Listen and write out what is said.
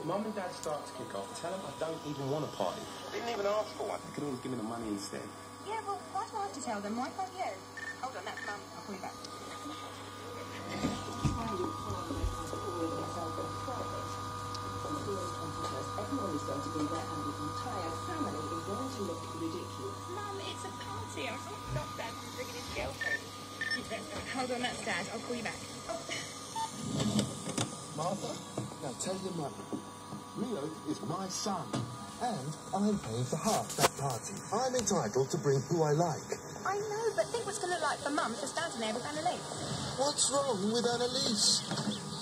Mum and Dad start to kick off, tell them I don't even want a party. I didn't even ask for one. I could always give me the money instead. Yeah, well, why do I have to tell them? Why can't you? Hold on, that's Mum. I'll call you back. Everyone is going to be there and the entire family is going to look ridiculous. Mum, it's a party. I can't stop Dad from bringing his girlfriend. Hold on, that's Dad. I'll call you back. Oh. Martha, now tell your mother. Rio is my son, and I'm paying for half that party. I'm entitled to bring who I like. I know, but think what's going to look like for Mum if Dad's enabled Annalise. What's wrong with Annalise?